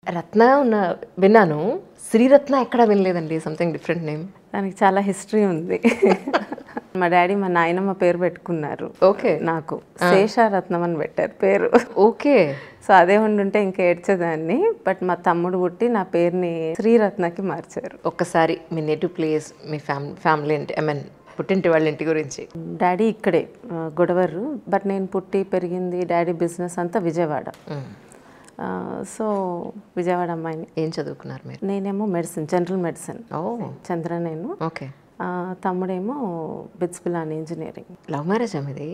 రత్న ఉన్న విన్నాను, శ్రీరత్న ఎక్కడా వినలేదండి. Something different name. దానికి చాలా హిస్టరీ ఉంది. మా డాడీ మా నాయనమ్మ పేరు పెట్టుకున్నారు. ఓకే. నాకు శేషారత్నం అని పెట్టారు పేరు. ఓకే. సో అదే ఉండుంటే ఇంకా ఏడ్చేదాన్ని. బట్ మా తమ్ముడు పుట్టి నా పేరుని శ్రీరత్నకి మార్చారు. ఒక్కసారి మీ నేటివ్ ప్లేస్, మీ ఫ్యామిలీ అంటే ఐ మీన్ పుట్టింటి వాళ్ళ ఇంటి గురించి. డాడీ ఇక్కడే గొడవరు, బట్ నేను పుట్టి పెరిగింది డాడీ బిజినెస్ అంతా విజయవాడ. సో విజయవాడ అమ్మాయిని. ఏం చదువుకున్నారు మీరు? నేనేమో మెడిసిన్, జనరల్ మెడిసిన్. చంద్ర నేను. ఓకే. తమ్ముడేమో BITS Pilani engineering. Love marriage మీది?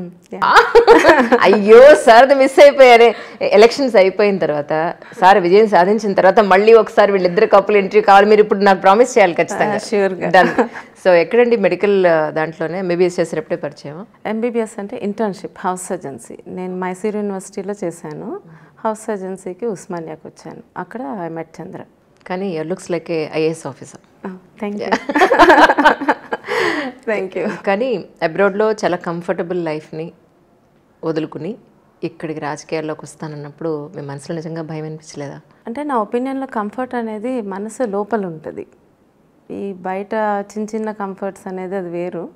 అయ్యో సార్, మిస్ అయిపోయారే. ఎలక్షన్స్ అయిపోయిన తర్వాత, సార్ విజయం సాధించిన తర్వాత మళ్ళీ ఒకసారి వీళ్ళిద్దరు కపుల్ ఇంటర్వ్యూ కావాలి. మీరు ఇప్పుడు నాకు ప్రామిస్ చేయాలి ఖచ్చితంగా. ష్యూర్గా. డన్. సో ఎక్కడండి? మెడికల్ దాంట్లోనే ఎంబీబీఎస్ చేసేటప్పుడే పరిచయం? ఎంబీబీఎస్ అంటే ఇంటర్న్షిప్ హౌస్ సర్జన్సీ. నేను మైసూర్ యూనివర్సిటీలో చేశాను. హౌస్ సర్జన్సీకి ఉస్మానియాకి వచ్చాను. అక్కడ ఐ మెట్ చంద్ర. కానీ looks like a IAS officer. Thank you. Thank you. కానీ అబ్రాడ్లో చాలా కంఫర్టబుల్ లైఫ్ని వదులుకుని ఇక్కడికి రాజకీయాల్లోకి వస్తానన్నప్పుడు మీ మనసులో నిజంగా భయం అనిపించలేదా? అంటే నా ఒపీనియన్లో కంఫర్ట్ అనేది మనసు లోపల ఉంటుంది. ఈ బయట చిన్న చిన్న కంఫర్ట్స్ అనేది అది వేరు.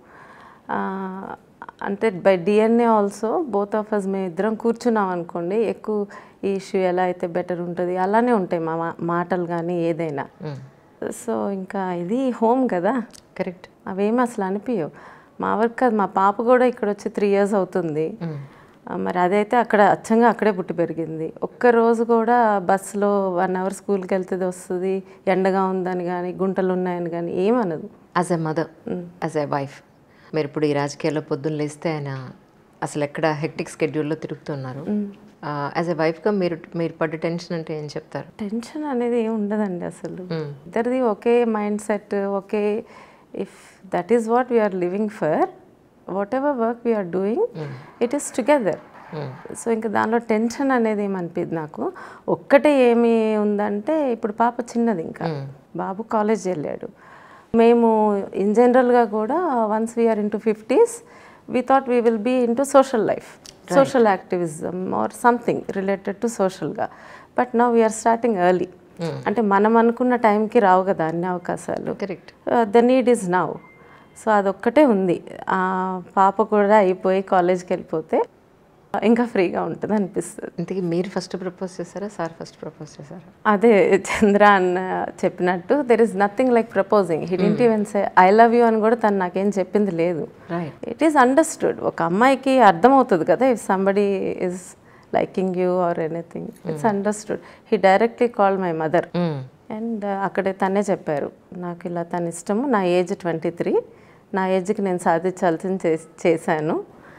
అంటే by DNA also both of us మేము ఇద్దరం కూర్చున్నాం అనుకోండి, ఎక్కువ ఈ ఇష్యూ ఎలా అయితే బెటర్ ఉంటుంది అలానే ఉంటాయి మా మాటలు కానీ ఏదైనా. సో ఇంకా ఇది హోమ్ కదా. కరెక్ట్. అవేమి అసలు అనిపించవు. మా వర్క్ కాదు, మా పాప కూడా ఇక్కడ వచ్చి 3 years అవుతుంది. మరి అదైతే అక్కడ అచ్చంగా అక్కడే పుట్టి పెరిగింది. ఒక్కరోజు కూడా బస్సులో 1 hour స్కూల్కి వెళ్తుంది వస్తుంది, ఎండగా ఉందని కానీ గుంటలు ఉన్నాయని కానీ ఏమనదు. As a mother, as a wife, మీరు ఇప్పుడు ఈ రాజకీయాల్లో పొద్దున్న లేస్తే ఆయన అసలు ఎక్కడ హెక్టిక్ స్కెడ్యూల్లో తిరుగుతున్నారు. యాజ్ ఎ వైఫ్గా మీరు పడ్డ టెన్షన్ అంటే ఏం చెప్తారు? టెన్షన్ అనేది ఏమి ఉండదండి అసలు. ఇద్దరిది ఒకే మైండ్ సెట్, ఒకే. If that is what we're living for, whatever work we're doing, it is together. So ఇంకా దానిలో టెన్షన్ అనేది ఏమనిపించదు నాకు. ఒక్కటే ఏమి ఉందంటే, ఇప్పుడు పాప చిన్నది, ఇంకా బాబు కాలేజ్ వెళ్ళాడు. మేము ఇన్ జనరల్గా కూడా once we're into 50s we thought we will be into social life, right. Social activism or something related to social ga, but now we are starting early. అంటే మనం అనుకున్న టైంకి రావు కదా అన్ని అవకాశాలు. Correct. The need is now. So అదొక్కటే ఉంది. పాప కూడా అయిపోయి కాలేజ్కి వెళ్ళిపోతే ఇంకా ఫ్రీగా ఉంటుంది అనిపిస్తుంది. ఇంతకీ మీరు ఫస్ట్ ప్రపోజ్ చేశారా, సార్ ఫస్ట్ ప్రపోజ్ చేశారా? అదే చంద్ర అన్న చెప్పినట్టు, there is nothing like proposing. He didn't even say I love you అని కూడా తను నాకేం చెప్పింది లేదు. It is understood. ఒక అమ్మాయికి అర్థమవుతుంది కదా, if somebody is liking you or anything, it's understood. He directly call my mother and అక్కడే తనే చెప్పారు, నాకు ఇలా తన ఇష్టము, నా ఏజ్ 23, నా ఏజ్కి నేను సాధించాల్సింది చేశాను,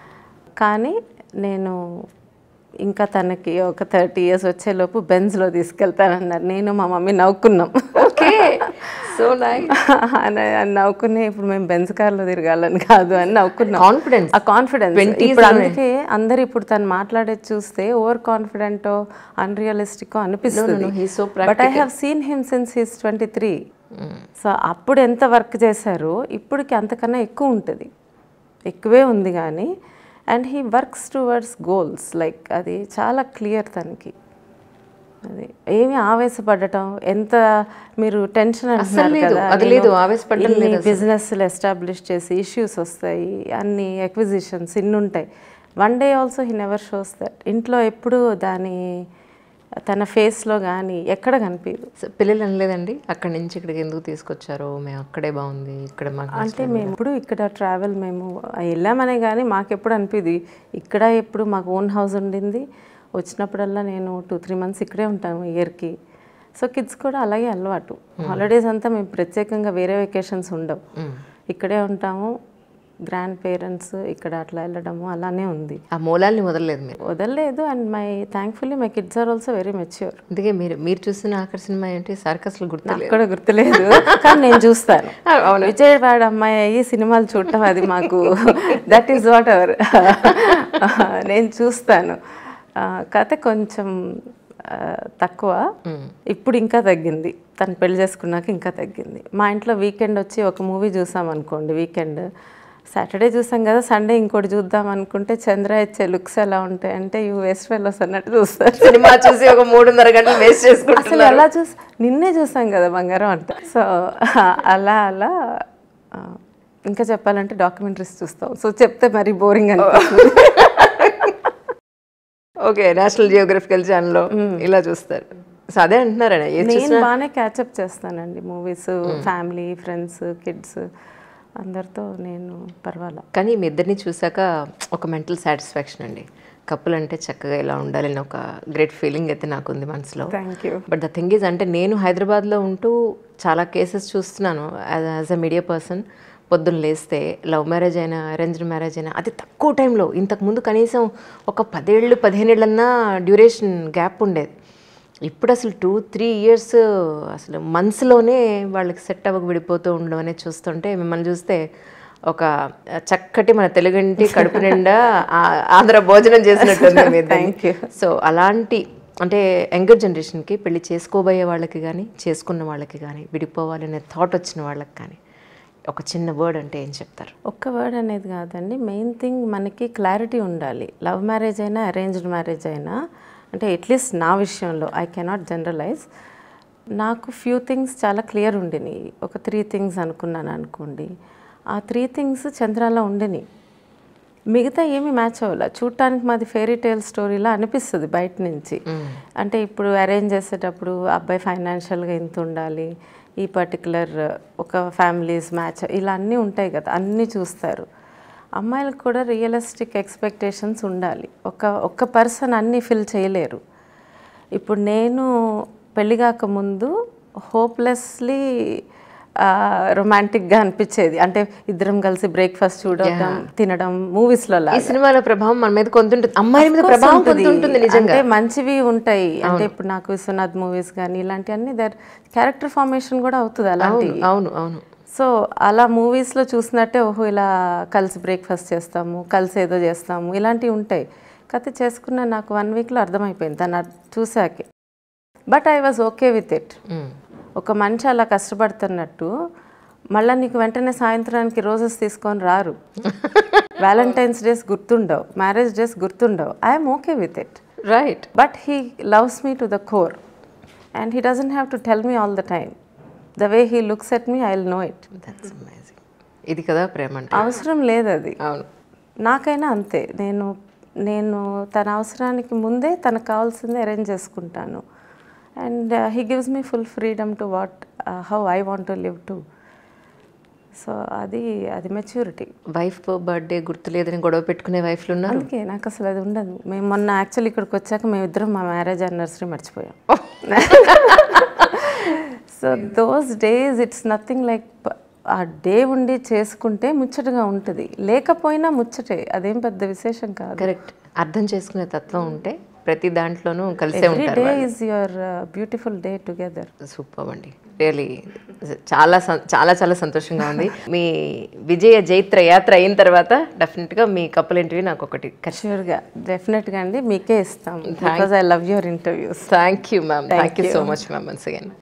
కానీ నేను ఇంకా తనకి ఒక 30 years వచ్చేలోపు బెంజ్లో తీసుకెళ్తానన్నారు. నేను మా మమ్మీ నవ్వుకున్నాం. ఓకే, సో నైస్ అని నవ్వుకునే, ఇప్పుడు మేము బెంజ్ కార్లో తిరగాలని కాదు అని నవ్వుకున్నాం. కాన్ఫిడెన్స్, ఆ కాన్ఫిడెన్స్ ఇప్పుడు అందుకే అందరు ఇప్పుడు తను మాట్లాడేది చూస్తే ఓవర్ కాన్ఫిడెంటో అన్రియలిస్టిక్ అనిపిస్తుంది. But I have seen him since he's 23. So అప్పుడు ఎంత వర్క్ చేశారో ఇప్పటికి అంతకన్నా ఎక్కువ ఉంటుంది, ఎక్కువే ఉంది. కానీ and he works towards goals, like అది చాలా క్లియర్ తనకి. అది ఏమి ఆవేశపడటం, ఎంత మీరు టెన్షన్ అంటున్నారు కదా, బిజినెస్లు ఎస్టాబ్లిష్ చేసి ఇష్యూస్ వస్తాయి, అన్ని ఎక్విజిషన్స్ ఇన్ని ఉంటాయి. One day also he never shows that. ఇంట్లో ఎప్పుడు దాని తన ఫేస్లో కానీ ఎక్కడ కనిపించదు. పిల్లలు అనలేదండి అక్కడి నుంచి ఇక్కడికి ఎందుకు తీసుకొచ్చారో, మేము అక్కడే బాగుంది ఇక్కడ మాకు అంటే మేము ఇప్పుడు ఇక్కడ ట్రావెల్ మేము వెళ్ళామనే కానీ మాకు ఎప్పుడు అనిపిది, ఇక్కడ ఎప్పుడు మాకు ఓన్ హౌస్ ఉండింది, వచ్చినప్పుడల్లా నేను 2-3 months ఇక్కడే ఉంటాను ఇయర్కి. సో కిడ్స్ కూడా అలాగే అలవాటు. హాలిడేస్ అంతా మేము ప్రత్యేకంగా వేరే వెకేషన్స్ ఉండవు, ఇక్కడే ఉంటాము. గ్రాండ్ పేరెంట్స్ ఇక్కడ అట్లా వెళ్ళడము అలానే ఉంది. ఆ మూలాల్ని వదలలేదు మీరు? వదలలేదు. And thankfully my kids are also very mature. అందుకే మీరు చూసిన ఆఖరి సినిమా ఏంటి? సర్కస్లు గుర్తులేదు, కూడా గుర్తులేదు, కానీ నేను చూస్తాను. విజయవాడ అమ్మాయి అయ్యి సినిమాలు చూడటం అది మాకు దట్ ఈస్ వాట్ ఎవర్ నేను చూస్తాను. కథ కొంచెం తక్కువ, ఇప్పుడు ఇంకా తగ్గింది. తను పెళ్లి చేసుకున్నాక ఇంకా తగ్గింది. మా ఇంట్లో వీకెండ్ వచ్చి ఒక మూవీ చూసాం అనుకోండి, వీకెండ్ సాటర్డే చూసాం కదా, సండే ఇంకోటి చూద్దాం అనుకుంటే చంద్ర ఇచ్చే లుక్స్ ఎలా ఉంటాయి అంటే యూ వేస్ట్ ఫెలోస్ అన్నట్టు చూస్తారు. సినిమా చూసి ఒక 3.5 గంటలు వేస్ట్ చేసుకుంటారు. అసలు ఎలా నిన్నే చూసాం కదా బంగారం అంటే. సో అలా అలా ఇంకా చెప్పాలంటే డాక్యుమెంటరీస్ చూస్తాం. సో చెప్తే మరీ బోరింగ్ అనిపిస్తుంది. ఓకే, నేషనల్ జియోగ్రఫికల్ ఛానల్లో ఇలా చూస్తారు. సో అదే అంటున్నారా? నేను బాగానే క్యాచప్ చేస్తానండి మూవీస్, ఫ్యామిలీ, ఫ్రెండ్స్, కిడ్స్ అందరితో నేను పర్వాలా. కానీ మీ ఇద్దరిని చూసాక ఒక మెంటల్ సాటిస్ఫాక్షన్ అండి. కపుల్ అంటే చక్కగా ఇలా ఉండాలని ఒక గ్రేట్ ఫీలింగ్ అయితే నాకు ఉంది మనసులో. Thank you. But the thing is, అంటే నేను హైదరాబాద్లో ఉంటూ చాలా కేసెస్ చూస్తున్నాను యాజ్ అ మీడియా పర్సన్. పొద్దున్న లేస్తే లవ్ మ్యారేజ్ అయినా అరేంజ్డ్ మ్యారేజ్ అయినా అతి తక్కువ టైంలో, ఇంతకుముందు కనీసం ఒక 10 ఏళ్ళు 15 ఏళ్ళన్నా డ్యూరేషన్ గ్యాప్ ఉండేది. ఇప్పుడు అసలు 2-3 years అసలు మంత్స్లోనే వాళ్ళకి సెట్ అవ్వక విడిపోతూ ఉండడం అనేది చూస్తుంటే, మిమ్మల్ని చూస్తే ఒక చక్కటి మన తెలుగింటి కడుపు నిండా ఆంధ్ర భోజనం చేసినట్టుంది. Thank you. సో అలాంటి అంటే యంగర్ జనరేషన్కి, పెళ్లి చేసుకోబోయే వాళ్ళకి కానీ చేసుకున్న వాళ్ళకి కానీ, విడిపోవాలనే థాట్ వచ్చిన వాళ్ళకి కానీ ఒక చిన్న వర్డ్ అంటే ఏం చెప్తారు? ఒక్క వర్డ్ అనేది కాదండి, మెయిన్ థింగ్ మనకి క్లారిటీ ఉండాలి. లవ్ మ్యారేజ్ అయినా అరేంజ్డ్ మ్యారేజ్ అయినా, అంటే అట్లీస్ట్ నా విషయంలో, ఐ కెనాట్ జనరలైజ్, నాకు ఫ్యూ థింగ్స్ చాలా క్లియర్ ఉండినాయి. ఒక 3 things అనుకున్నాను అనుకోండి. ఆ 3 things చంద్రాలో ఉండినాయి. మిగతా ఏమీ మ్యాచ్ అవ్వాలి. చూడటానికి మాది ఫెయిరీ టేల్ స్టోరీలా అనిపిస్తుంది బయట నుంచి. అంటే ఇప్పుడు అరేంజ్ చేసేటప్పుడు అబ్బాయి ఫైనాన్షియల్గా ఇంత ఉండాలి, ఈ పర్టికులర్ ఒక ఫ్యామిలీస్ మ్యాచ్, ఇలా అన్నీ ఉంటాయి కదా, అన్నీ చూస్తారు. అమ్మాయిలకు కూడా రియలిస్టిక్ ఎక్స్పెక్టేషన్స్ ఉండాలి. ఒక్క పర్సన్ అన్నీ ఫిల్ చేయలేరు. ఇప్పుడు నేను పెళ్ళి కాకముందు హోప్లెస్లీ రొమాంటిక్గా అనిపించేది. అంటే ఇద్దరం కలిసి బ్రేక్ఫాస్ట్ చూడడం, తినడం, మూవీస్లో. ఈ సినిమాల ప్రభావం మన మీద కొంత అమ్మాయి మీద ప్రభావం ఉంటుంది నిజంగా. అంటే మంచివి ఉంటాయి. అంటే ఇప్పుడు నాకు విశ్వనాథ్ మూవీస్ కానీ ఇలాంటివన్నీ దర్ క్యారెక్టర్ ఫార్మేషన్ కూడా అవుతుంది అలాంటి. అవును అవును. సో అలా మూవీస్లో చూసినట్టే, ఓహో ఇలా కలిసి బ్రేక్ఫాస్ట్ చేస్తాము, కలిసి ఏదో చేస్తాము, ఇలాంటివి ఉంటాయి. కథ చేసుకున్న నాకు 1 weekలో అర్థమైపోయింది తను చూసాకే. But I was okay with it. ఒక మనిషి అలా కష్టపడుతున్నట్టు మళ్ళీ నీకు వెంటనే సాయంత్రానికి రోజెస్ తీసుకొని రారు. వ్యాలంటైన్స్ డేస్ గుర్తుండవు, మ్యారేజ్ డేస్ గుర్తుండవు. I'm okay with it. Right. But he loves me to the core and he doesn't have to tell me all the time. The way he looks at me, I will know it. That's amazing. ఇది కదా ప్రేమ అంటే. అవసరం లేదు అది. అవును. నాకైనా అంతే. నేను తన అవసరానికి ముందే తనకు కావాల్సిందే అరేంజ్ చేసుకుంటాను. And he gives me full freedom to how I want to live to. So అది మెచ్యూరిటీ. వైఫ్ బర్త్డే గుర్తులేదని గొడవ పెట్టుకునే వైఫ్లు ఉన్నారు. అందుకే నాకు అసలు అది ఉండదు. మేము మొన్న యాక్చువల్లీ ఇక్కడికి వచ్చాక మేమిద్దరం మా మ్యారేజ్ యానివర్సరీ మర్చిపోయాం. So those days it's nothing like, ఆ డే ఉండి చేసుకుంటే ముచ్చటగా ఉంటుంది, లేకపోయినా ముచ్చటే, అదేం పెద్ద విశేషం కాదు. కరెక్ట్. అర్థం చేసుకునే తత్వం ఉంటే ప్రతి దాంట్లోనూ కలిసే ఉంటారు. Day is your beautiful day together. Super అండి. రియలీ చాలా చాలా చాలా సంతోషంగా ఉంది. మీ విజయ జైత్ర యాత్ర అయిన తర్వాత డెఫినెట్గా మీ కపుల్ ఇంటర్వ్యూ నాకు ఒకటి షూర్గా, డెఫినెట్గా అండి, మీకే ఇస్తాం. Because I love your interviews. Thank you ma'am. Thank you so much ma'am once again.